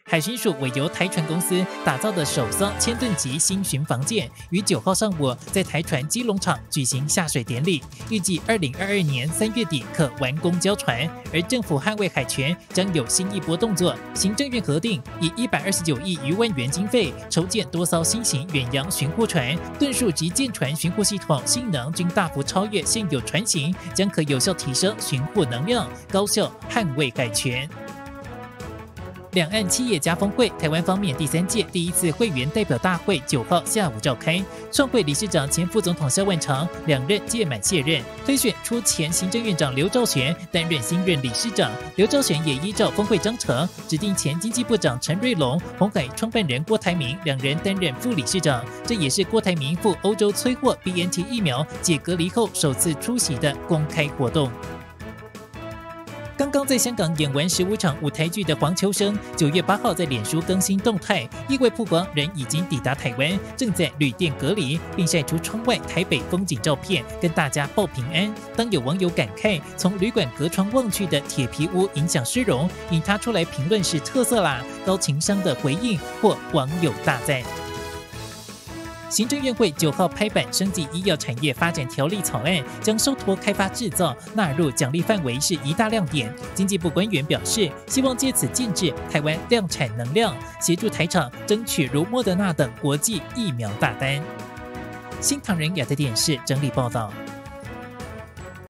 海巡署委由台船公司打造的首艘千吨级新巡防舰，于9号上午在台船基隆厂举行下水典礼，预计2022年3月底可完工交船。而政府捍卫海权将有新一波动作，行政院核定以129亿余万元经费筹建多艘新型远洋巡护船，吨数及舰船巡护系统性能均大幅超越现有船型，将可有效提升巡护能量，高效捍卫海权。两岸企业家峰会，台湾方面第3届第1次会员代表大会9号下午召开，创会理事长前副总统萧万长2任届满卸任，推选出前行政院长刘兆玄担任新任理事长。刘兆玄也依照峰会章程指定前经济部长陈瑞龙、鸿海创办人郭台铭2人担任副理事长。这也是郭台铭赴欧洲催获 BNT 疫苗解隔离后首次出席的公开活动。刚刚在香港演完15场舞台剧的黄秋生，9月8号在脸书更新动态，意外曝光人已经抵达台湾，正在旅店隔离，并晒出窗外台北风景照片，跟大家报平安。当有网友感慨从旅馆隔窗望去的铁皮屋影响市容，引他出来评论是特色啦，高情商的回应或网友大赞。行政院会9号拍板升级医药产业发展条例草案，将受托开发制造纳入奖励范围是一大亮点。经济部官员表示，希望借此建制台湾量产能量，协助台厂争取如莫德纳等国际疫苗大单。新唐人亚太电视整理报道。